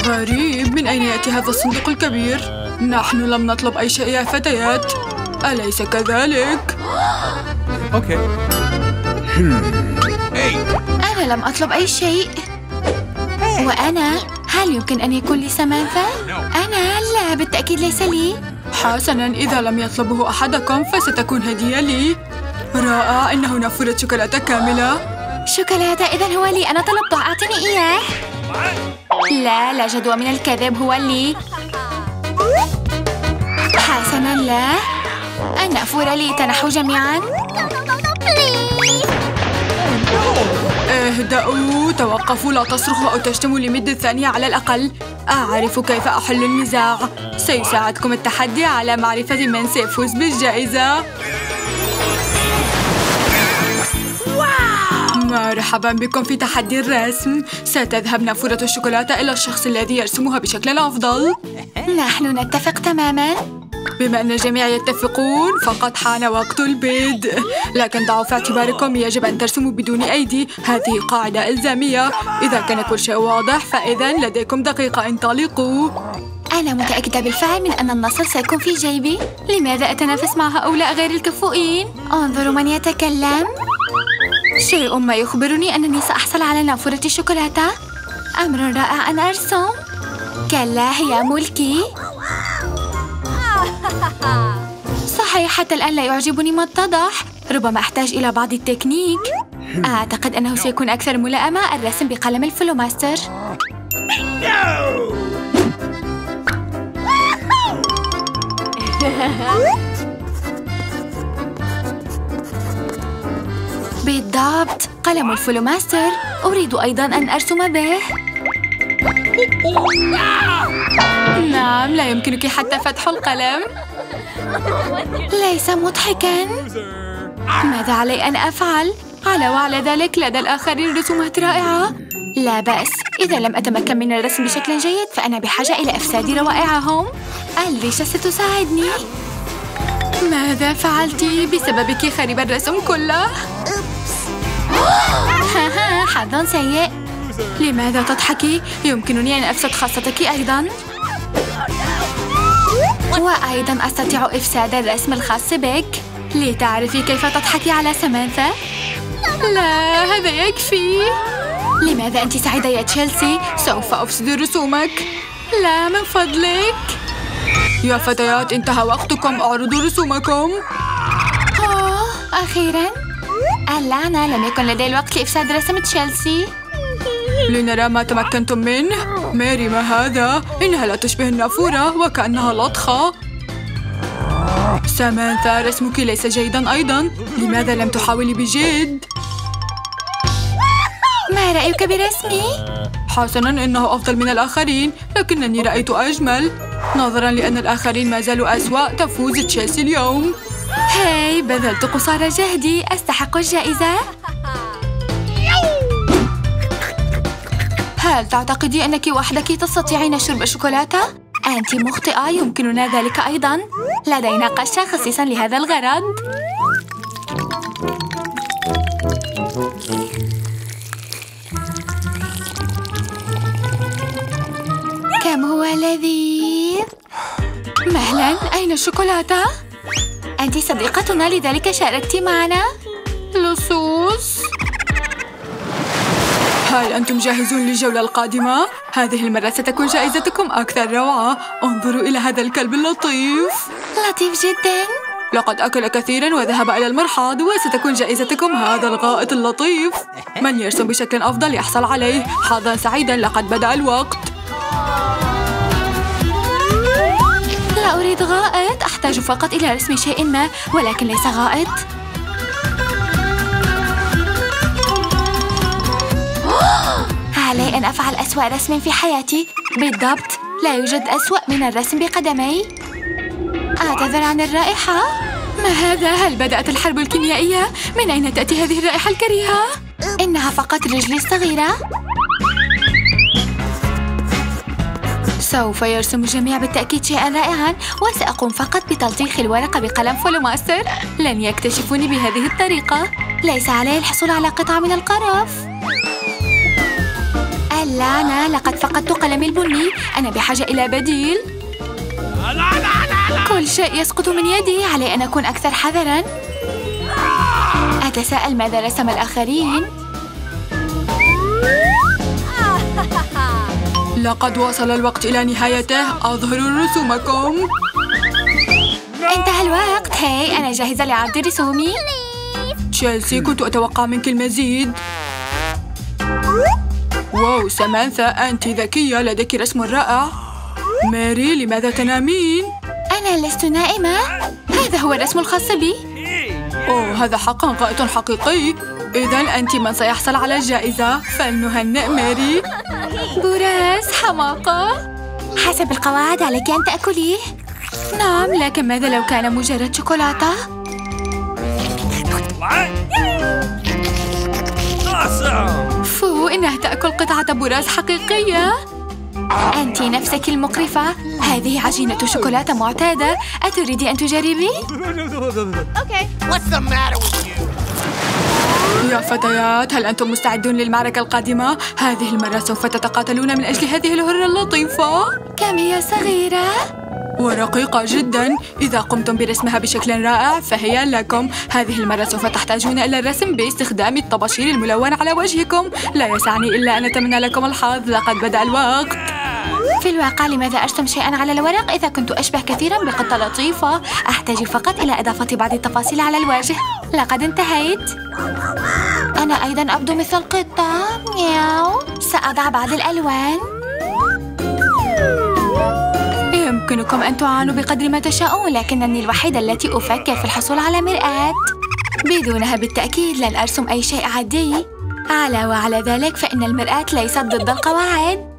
غريب، من أين يأتي هذا الصندوق الكبير؟ نحن لم نطلب أي شيء يا فتيات، أليس كذلك؟ أوكي. أنا لم أطلب أي شيء. وأنا؟ هل يمكن أن يكون لي سمانثا؟ أنا؟ لا، بالتأكيد ليس لي. حسناً، إذا لم يطلبه أحدكم فستكون هدية لي. رائع، إنه نافورة شوكولاتة كاملة. شوكولاتة؟ إذن هو لي، أنا طلبته، أعطني إياه. لا جدوى من الكذب، هو لي. حسناً، لا. النافورة لي، تنحوا جميعاً. اهدأوا، توقفوا، لا تصرخوا أو تشتموا لمدة ثانية على الأقل. أعرف كيف أحل النزاع. سيساعدكم التحدي على معرفة من سيفوز بالجائزة. مرحبا بكم في تحدي الرسم. ستذهب نافورة الشوكولاتة إلى الشخص الذي يرسمها بشكل أفضل. نحن نتفق تماماً. بما أن الجميع يتفقون فقد حان وقت البدء، لكن ضعوا في اعتباركم يجب أن ترسموا بدون أيدي. هذه قاعدة إلزامية. إذا كان كل شيء واضح فإذا لديكم دقيقة، انطلقوا. أنا متأكدة بالفعل من أن النصر سيكون في جيبي. لماذا أتنافس مع هؤلاء غير الكفؤين؟ انظروا من يتكلم. شيء ما يخبرني أنني سأحصل على نافورة الشوكولاتة. أمر رائع أن أرسم. كلا، هي ملكي. صحيح، حتى الآن لا يعجبني ما اتضح. ربما أحتاج إلى بعض التكنيك. أعتقد أنه سيكون أكثر ملائمة الرسم بقلم الفلوماستر. بالضبط، قلم الفلوماستر. أريد أيضاً أن أرسم به. نعم، لا يمكنك حتى فتح القلم. ليس مضحكاً. ماذا علي أن أفعل؟ وعلى ذلك لدى الآخرين رسومات رائعة. لا بأس، إذا لم أتمكن من الرسم بشكل جيد فأنا بحاجة إلى إفساد روائعهم. الريشة ستساعدني. ماذا فعلتِ؟ بسببك خرب الرسم كله. حظ سيء. لماذا تضحكي؟ يمكنني أن أفسد خاصتك أيضاً. وأيضاً أستطيع إفساد الرسم الخاص بك. لتعرفي كيف تضحكي على سمانثا؟ لا، هذا يكفي. لماذا أنت سعيدة يا تشيلسي؟ سوف أفسد رسومك. لا، من فضلك. يا فتيات، انتهى وقتكم، اعرضوا رسومكم. أخيراً. اللعنة، لم يكن لدي الوقت لإفساد رسم تشيلسي. لنرى ما تمكنتم منه. ماري، ما هذا؟ إنها لا تشبه النافورة وكأنها لطخة. سامانثا، رسمك ليس جيداً أيضاً. لماذا لم تحاولي بجد؟ ما رأيك برسمي؟ حسناً، إنه أفضل من الآخرين، لكنني رأيت أجمل. نظراً لأن الآخرين ما زالوا أسوأ، تفوز تشيلسي اليوم. هاي، بذلت قصارى جهدي، أستحق الجائزة. هل تعتقدي أنك وحدك تستطيعين شرب الشوكولاتة؟ أنت مخطئة، يمكننا ذلك أيضاً. لدينا قشة خصيصاً لهذا الغرض. كم هو لذيذ. مهلاً، أين الشوكولاتة؟ أنت صديقتنا لذلك شاركتِ معنا. لصوص. هل أنتم جاهزون للجولة القادمة؟ هذه المرة ستكون جائزتكم أكثر روعة. انظروا إلى هذا الكلب اللطيف. لطيف جداً. لقد أكل كثيراً وذهب إلى المرحاض، وستكون جائزتكم هذا الغائط اللطيف. من يرسم بشكل أفضل يحصل عليه. حظاً سعيداً، لقد بدأ الوقت. لا أريد غائط، أحتاج فقط إلى رسم شيء ما، ولكن ليس غائط. علي أن أفعل أسوأ رسم في حياتي. بالضبط، لا يوجد أسوأ من الرسم بقدمي. أعتذر عن الرائحة. ما هذا؟ هل بدأت الحرب الكيميائية؟ من أين تأتي هذه الرائحة الكريهة؟ إنها فقط رجلي الصغيرة. سوف يرسم الجميع بالتأكيد شيئاً رائعاً، وسأقوم فقط بتلطيخ الورقة بقلم فلوماستر. لن يكتشفوني بهذه الطريقة. ليس علي الحصول على قطعة من القرف. اللعنة، لقد فقدت قلمي البني. أنا بحاجة إلى بديل. كل شيء يسقط من يدي. علي أن أكون أكثر حذراً. أتساءل ماذا رسم الآخرين؟ لقد وصل الوقت إلى نهايته. أظهروا رسومكم. انتهى الوقت. هاي أنا جاهزة لعرض رسومي. تشيلسي، كنت أتوقع منك المزيد. واو سامانثا، أنت ذكية، لديك رسم رائع. ماري، لماذا تنامين؟ أنا لست نائمة. هذا هو الرسم الخاص بي. أوه، هذا حقا غائط حقيقي. إذن أنت من سيحصل على الجائزة. فلنهنئ ماري. براس، حماقة. حسب القواعد عليك أن تأكليه. نعم، لكن ماذا لو كان مجرد شوكولاتة؟ فو، إنها تأكل قطعة براس حقيقية. أنت نفسك المقرفة. هذه عجينة شوكولاتة معتادة. أتريدي أن تجربي؟ يا فتيات، هل أنتم مستعدون للمعركة القادمة؟ هذه المرة سوف تتقاتلون من أجل هذه الهرة اللطيفة. كم هي صغيرة ورقيقة جدا. إذا قمتم برسمها بشكل رائع فهي لكم. هذه المرة سوف تحتاجون إلى الرسم باستخدام الطباشير الملون على وجهكم. لا يسعني إلا أن أتمنى لكم الحظ. لقد بدأ الوقت. في الواقع لماذا أرسم شيئاً على الورق إذا كنت أشبه كثيراً بقطة لطيفة؟ أحتاج فقط إلى إضافة بعض التفاصيل على الوجه. لقد انتهيت. أنا أيضاً أبدو مثل قطة. مياو. سأضع بعض الألوان. يمكنكم أن تعانوا بقدر ما تشاءون، لكنني الوحيدة التي أفكر في الحصول على مرآة. بدونها بالتأكيد لن أرسم أي شيء عادي. وعلى ذلك فإن المرآة ليست ضد القواعد.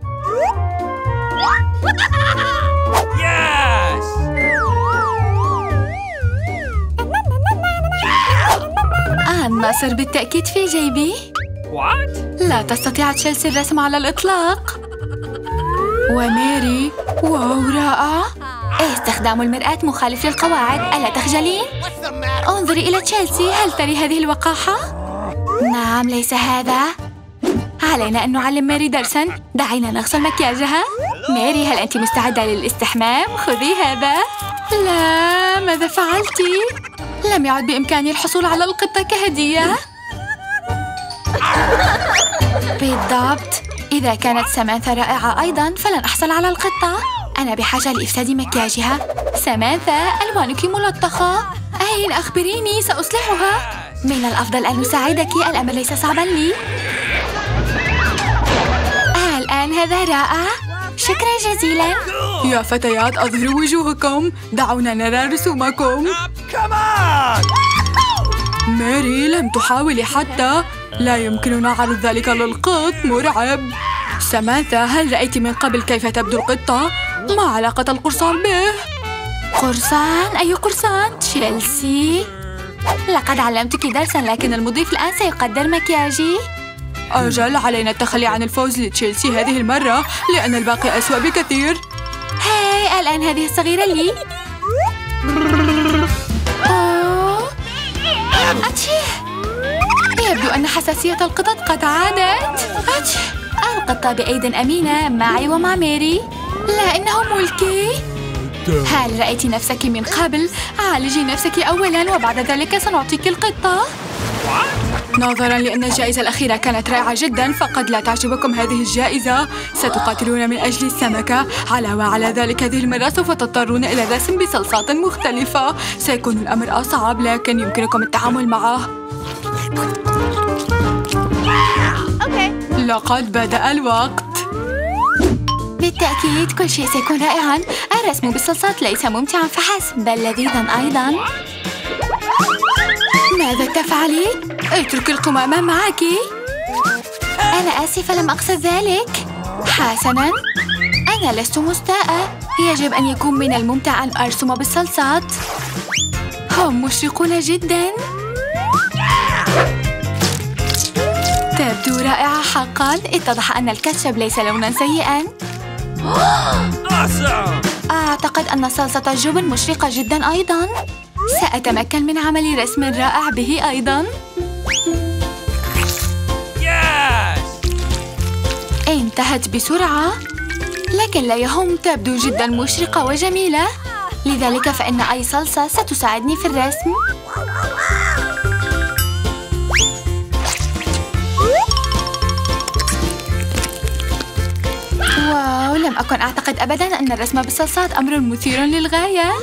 الناصر بالتأكيد في جيبي. لا تستطيع تشيلسي الرسم على الإطلاق. وماري، واو رائع. استخدام المرآة مخالف للقواعد. ألا تخجلين؟ انظري إلى تشيلسي. هل تري هذه الوقاحة؟ نعم، ليس هذا. علينا أن نعلم ماري درساً. دعينا نغسل مكياجها. ماري، هل أنت مستعدة للاستحمام؟ خذي هذا. لا، ماذا فعلتِ؟ لم يعد بإمكاني الحصول على القطة كهدية. بالضبط. إذا كانت سامانثا رائعة أيضاً فلن أحصل على القطة. أنا بحاجة لإفساد مكياجها. سامانثا، ألوانك ملطخة. أين؟ أخبريني، سأصلحها. من الأفضل أن أساعدك. الأمر ليس صعباً لي. الآن هذا رائع. شكراً جزيلاً. يا فتيات، أظهروا وجوهكم. دعونا نرى رسومكم. ماري، لم تحاولي حتى. لا يمكننا عرض ذلك للقط. مرعب. سامانثا، هل رأيت من قبل كيف تبدو القطة؟ ما علاقة القرصان به؟ قرصان؟ أي قرصان؟ تشيلسي، لقد علمتك درساً، لكن المضيف الآن سيقدر مكياجي. أجل، علينا التخلي عن الفوز لتشيلسي هذه المرة، لأن الباقي أسوأ بكثير. هاي، الآن هذه الصغيرة لي. أتشي، يبدو أن حساسية القطط قد عادت. أتشي، القطة بأيد أمينة معي ومع ماري. لا، إنه ملكي. هل رأيت نفسك من قبل؟ عالجي نفسك أولاً وبعد ذلك سنعطيك القطة. نظراً لأن الجائزة الأخيرة كانت رائعة جداً فقد لا تعجبكم هذه الجائزة. ستقاتلون من أجل السمكة. وعلى ذلك هذه المرة سوف تضطرون إلى الرسم بصلصات مختلفة. سيكون الأمر أصعب لكن يمكنكم التعامل معه. لقد بدأ الوقت. بالتأكيد كل شيء سيكون رائعاً. الرسم بالصلصات ليس ممتعاً فحسب بل لذيذاً أيضاً. ماذا تفعلي؟ اترك القمامة معك. أنا آسفة، لم أقصد ذلك. حسناً، أنا لست مستاءة. يجب أن يكون من الممتع أن أرسم بالصلصات. هم مشرقون جداً. تبدو رائعة حقاً. اتضح أن الكاتشب ليس لوناً سيئاً. أعتقد أن صلصة الجبن مشرقة جداً أيضاً. سأتمكن من عمل رسم رائع به أيضاً. انتهت بسرعة، لكن لا يهم، تبدو جدا مشرقة وجميلة. لذلك فإن أي صلصة ستساعدني في الرسم. واو، لم أكن أعتقد أبداً أن الرسم بالصلصات أمر مثير للغاية.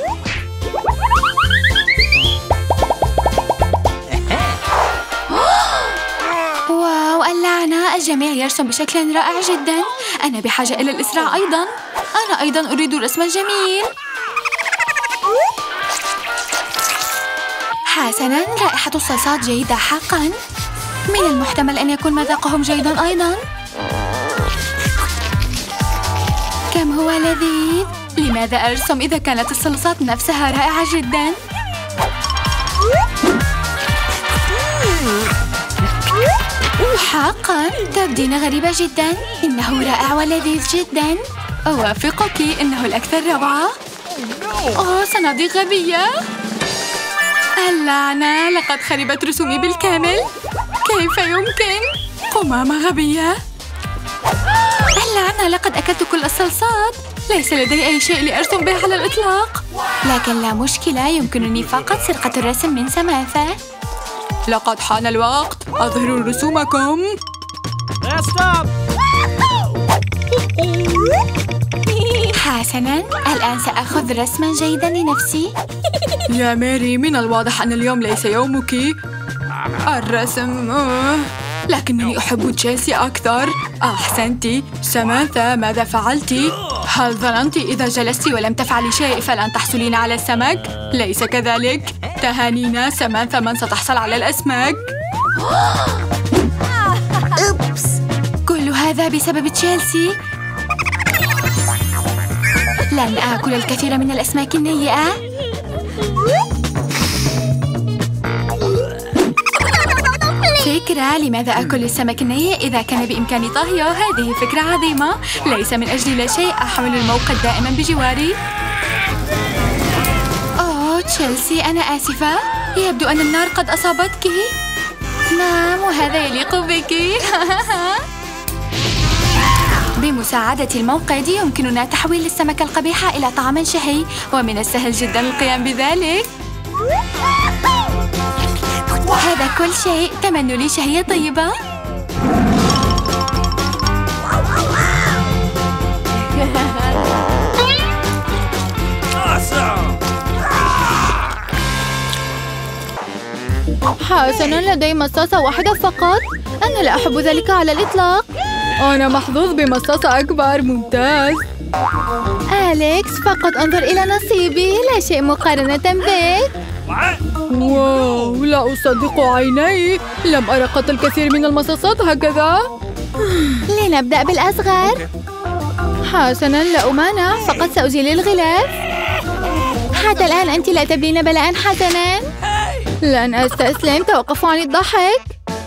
واو، اللعنة، الجميع يرسم بشكل رائع جداً. أنا بحاجة إلى الإسراع أيضاً. أنا أيضاً أريد رسماً جميل. حسناً، رائحة الصلصات جيدة حقاً. من المحتمل أن يكون مذاقهم جيداً أيضاً. كم هو لذيذ. لماذا أرسم إذا كانت الصلصات نفسها رائعة جداً؟ حقاً تبدين غريبة جداً. إنه رائع ولذيذ جداً. أوافقك، إنه الأكثر روعة. صناديق غبية. اللعنة، لقد خربت رسومي بالكامل. كيف يمكن؟ قمامة غبية. اللعنة، لقد أكلت كل الصلصات. ليس لدي أي شيء لأرسم به على الإطلاق. لكن لا مشكلة، يمكنني فقط سرقة الرسم من سماثة. لقد حان الوقت. أظهروا رسومكم. حسناً، الآن سأخذ رسماً جيداً لنفسي. يا ماري، من الواضح أن اليوم ليس يومك. الرسم لكنني أحب تشيلسي أكثر. أحسنتِ. سمانثا، ماذا فعلتِ؟ هل ظننتِ إذا جلست ولم تفعلي شيء فلن تحصلين على السمك؟ ليس كذلك. تهانينا سمانثا، من ستحصل على الأسماك. أوبس، كل هذا بسبب تشيلسي. لن آكل الكثير من الأسماك النيئة. فكرة، لماذا آكل السمك النيء إذا كان بإمكاني طهيه؟ هذه فكرة عظيمة. ليس من أجل لا شيء أحمل الموقد دائما بجواري. تشيلسي، أنا آسفة. يبدو أن النار قد أصابتك. نعم، وهذا يليق بك. بمساعدة الموقد يمكننا تحويل السمكة القبيحة إلى طعام شهي، ومن السهل جدا القيام بذلك. هذا كل شيء. تمنوا لي شهية طيبة. حسناً، لدي مصاصة واحدة فقط. أنا لا أحب ذلك على الإطلاق. أنا محظوظ بمصاصة أكبر. ممتاز. أليكس، فقط انظر إلى نصيبي. لا شيء مقارنة بك. واو، لا أصدق عيني. لم أرى قط الكثير من المصاصات هكذا. لنبدأ بالأصغر. حسناً، لا أمانع، فقط سأزيل الغلاف. حتى الآن أنت لا تبدين بلاءً. حسناً، لن أستسلم. توقفوا عن الضحك.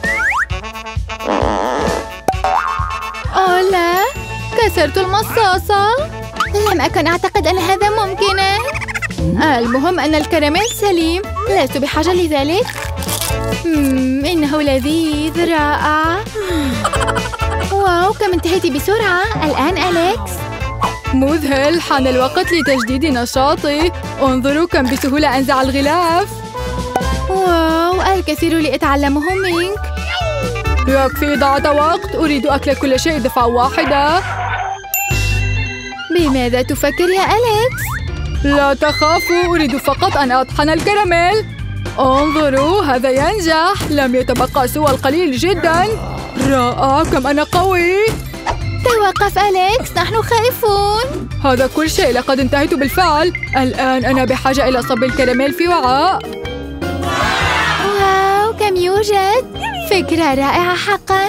لا، كسرت المصاصة. لم أكن أعتقد أن هذا ممكناً. المهم أن الكراميل سليم. لست بحاجة لذلك. إنه لذيذ رائع. واو، كم انتهيت بسرعة. الآن أليكس. مذهل. حان الوقت لتجديد نشاطي. انظروا كم بسهولة أنزع الغلاف. واو، الكثير لأتعلمه منك. يكفي إضاعة وقت. أريد أكل كل شيء دفعة واحدة. بماذا تفكر يا أليكس؟ لا تخافوا، أريد فقط أن أطحن الكراميل. انظروا، هذا ينجح. لم يتبقى سوى القليل جدا. رائع، كم أنا قوي. توقف أليكس، نحن خائفون. هذا كل شيء. لقد انتهيت بالفعل. الآن أنا بحاجة إلى صب الكراميل في وعاء. واو، كم يوجد. فكرة رائعة حقاً.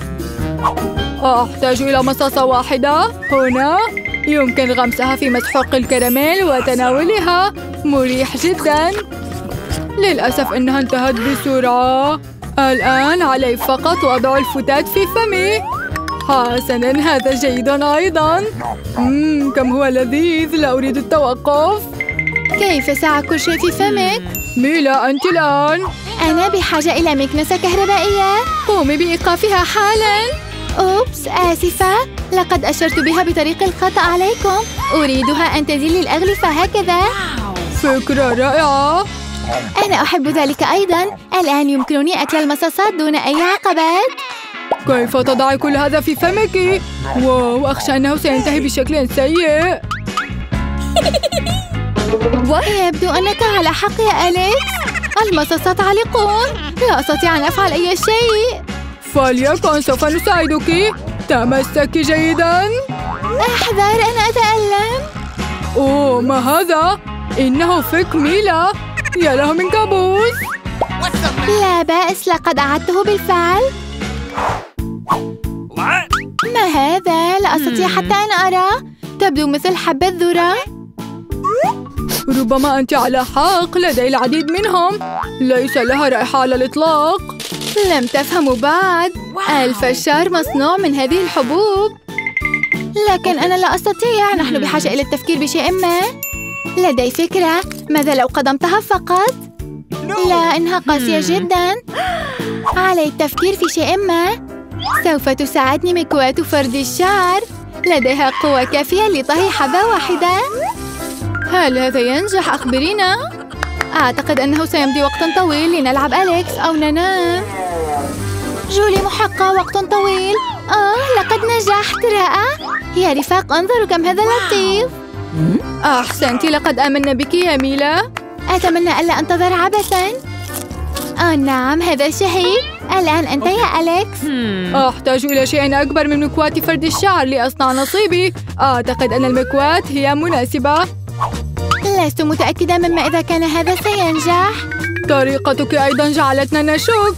أحتاج إلى مصاصة واحدة. هنا يمكن غمسها في مسحوق الكراميل وتناولها. مريح جداً. للأسف إنها انتهت بسرعة. الآن علي فقط وضع الفتات في فمي. حسناً، هذا جيد أيضاً. كم هو لذيذ. لا أريد التوقف. كيف سعى كل شيء في فمك؟ ميلا، أنت الآن. أنا بحاجة إلى مكنسة كهربائية. قومي بإيقافها حالاً. أوبس، آسفة. لقد أشرت بها بطريق الخطأ عليكم. أريدها أن تزيل الأغلفة هكذا. فكرة رائعة. أنا أحب ذلك أيضاً. الآن يمكنني أكل المصاصات دون أي عقبات. كيف تضعي كل هذا في فمك؟ واو، أخشى أنه سينتهي بشكل سيء. يبدو أنك على حق يا أليكس. المصاصات عالقون. لا أستطيع أن أفعل أي شيء. فليكن، سوف نساعدك. تمسكي جيداً. احذر، أنا أتألم. أوه، ما هذا؟ إنه فك ميلا. يا له من كابوس. لا بأس، لقد أعدته بالفعل. ما هذا؟ لا أستطيع حتى أن أرى. تبدو مثل حبة ذرة. ربما أنت على حق، لدي العديد منهم. ليس لها رائحة على الإطلاق. لم تفهموا بعد. الفشار مصنوع من هذه الحبوب. لكن أنا لا أستطيع. نحن بحاجة إلى التفكير بشيء ما. لدي فكرة. ماذا لو قدمتها فقط؟ لا، إنها قاسية جدا. علي التفكير في شيء ما. سوف تساعدني مكواة فرد الشعر. لديها قوة كافية لطهي حبة واحدة. هل هذا ينجح؟ أخبرينا. أعتقد أنه سيمضي وقت طويل لنلعب أليكس أو ننام. جولي محقة وقت طويل. لقد نجحت. رائع يا رفاق، انظروا كم هذا لطيف. أحسنتِ، لقد آمنا بك يا ميلا. أتمنى ألا أنتظر عبثاً. نعم، هذا شهي. الآن أنت يا أليكس. أحتاج إلى شيء أكبر من مكواة فرد الشعر لأصنع نصيبي. أعتقد أن المكواة هي مناسبة. لست متأكدة مما إذا كان هذا سينجح. طريقتك أيضاً جعلتنا نشك.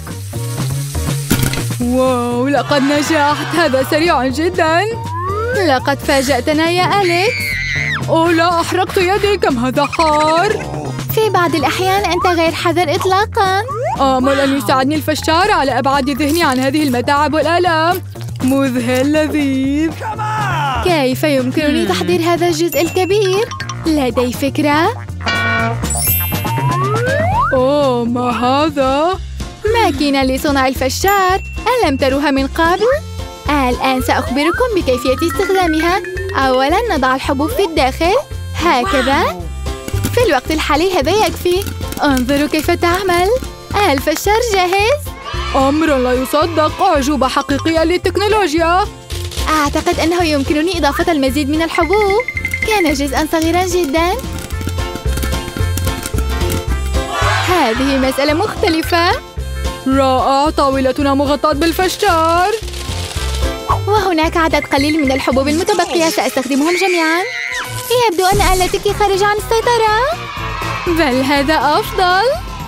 واو، لقد نجحت. هذا سريع جداً. لقد فاجأتنا يا أليكس. أوه لا، أحرقت يدي. كم هذا حار. في بعض الأحيان أنت غير حذر إطلاقاً. آمل أن يساعدني الفشار على إبعاد ذهني عن هذه المتاعب والآلام. مذهل لذيذ. كيف يمكنني تحضير هذا الجزء الكبير؟ لدي فكرة. أوه، ما هذا؟ ماكينة لصنع الفشار. ألم تروها من قبل؟ الآن سأخبركم بكيفية استخدامها. أولاً نضع الحبوب في الداخل هكذا. في الوقت الحالي هذا يكفي. انظروا كيف تعمل. الفشار جاهز. أمر لا يصدق. أعجوبة حقيقية للتكنولوجيا. أعتقد أنه يمكنني إضافة المزيد من الحبوب. كان جزءاً صغيراً جداً. هذه مسألة مختلفة. رائع، طاولتنا مغطاة بالفشار. وهناك عدد قليل من الحبوب المتبقية. سأستخدمهم جميعاً. يبدو أن آلتك خارجة عن السيطرة. بل هذا أفضل.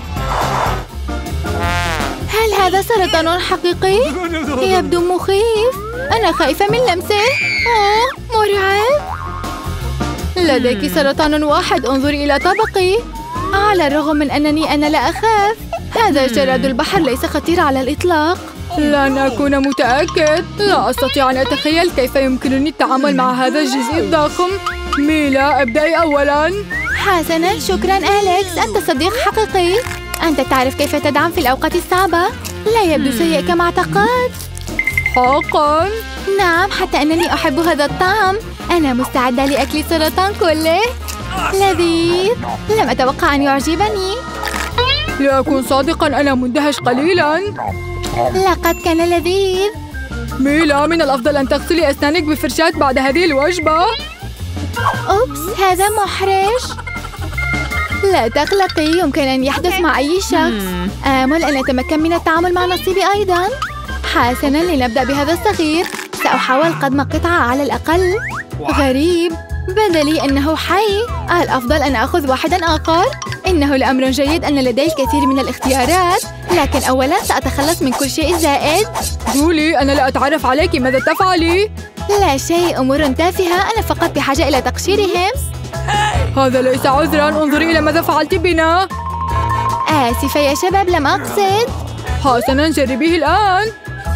هل هذا سرطان حقيقي؟ يبدو مخيف. أنا خايفة من لمسه. مرعب. لديك سرطان واحد. انظري إلى طبقي. على الرغم من أنني أنا لا أخاف. هذا جراد البحر ليس خطير على الإطلاق. لن أكون متأكد. لا أستطيع أن أتخيل كيف يمكنني التعامل مع هذا الجزء الضخم. ميلا، ابدأي أولاً. حسناً، شكراً أليكس. أنت صديق حقيقي. أنت تعرف كيف تدعم في الأوقات الصعبة. لا يبدو سيء كما اعتقدت. حقاً؟ نعم، حتى أنني أحب هذا الطعم. أنا مستعدة لأكل السرطان كله. لذيذ. لم أتوقع أن يعجبني. لأكون صادقاً، أنا مندهش قليلاً. لقد كان لذيذ. ميلا، من الأفضل أن تغسلي أسنانك بفرشاة بعد هذه الوجبة. أوبس، هذا محرج. لا تقلقي، يمكن أن يحدث مع أي شخص. آمل أن أتمكن من التعامل مع نصيبي أيضاً. حسناً، لنبدأ بهذا الصغير. سأحاول قدم قطعة على الأقل. غريب، بدا لي أنه حي. الأفضل أن أخذ واحداً آخر. إنه لأمر جيد أن لدي الكثير من الاختيارات. لكن أولاً سأتخلص من كل شيء زائد. جولي، أنا لا أتعرف عليك. ماذا تفعلي؟ لا شيء، أمور تافهة. أنا فقط بحاجة إلى تقشيرهم. هذا ليس عذراً. انظري إلى ماذا فعلت بنا. آسفة يا شباب، لم أقصد. حسناً، جربيه الآن.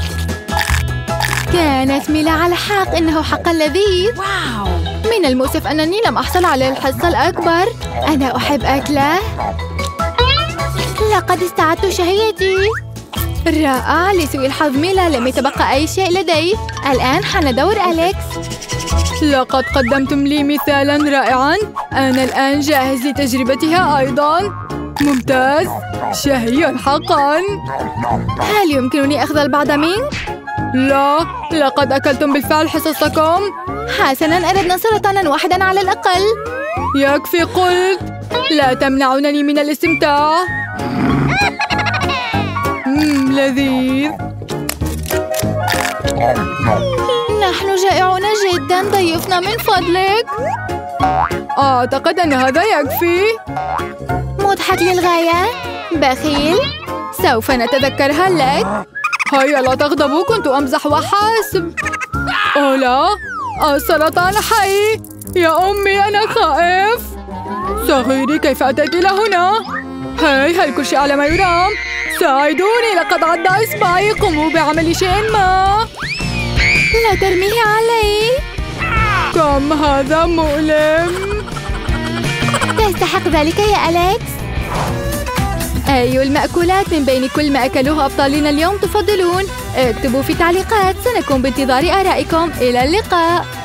كانت ميلا على حق. إنه حقاً لذيذ. من المؤسف أنني لم أحصل على الحصة الأكبر. أنا أحب أكله. لقد استعدت شهيتي. رائع. لسوء الحظ ميلا لم يتبقى أي شيء لدي. الآن حان دور أليكس. لقد قدمتم لي مثالاً رائعاً. أنا الآن جاهز لتجربتها أيضاً. ممتاز. شهي حقاً. هل يمكنني أخذ البعض منك؟ لا، لقد أكلتم بالفعل حصصكم. حسناً، أردنا سرطاناً واحداً على الأقل. يكفي قلت. لا تمنعونني من الاستمتاع. لذيذ. نحن جائعون جداً. ضيفنا من فضلك. أعتقد أن هذا يكفي. مضحك للغاية. بخيل. سوف نتذكرها لك. هيا لا تغضبوا، كنت أمزح وحسب. أوه لا، السرطان حي. يا أمي أنا خائف. صغيري كيف أتيت إلى هنا؟ هل كل شيء على ما يرام؟ ساعدوني، لقد عض إصبعي. قوموا بعمل شيء ما. لا ترميه علي. كم هذا مؤلم. تستحق ذلك يا أليكس. أي المأكولات من بين كل ما أكلوه أبطالنا اليوم تفضلون؟ اكتبوا في التعليقات. سنكون بانتظار آرائكم. إلى اللقاء.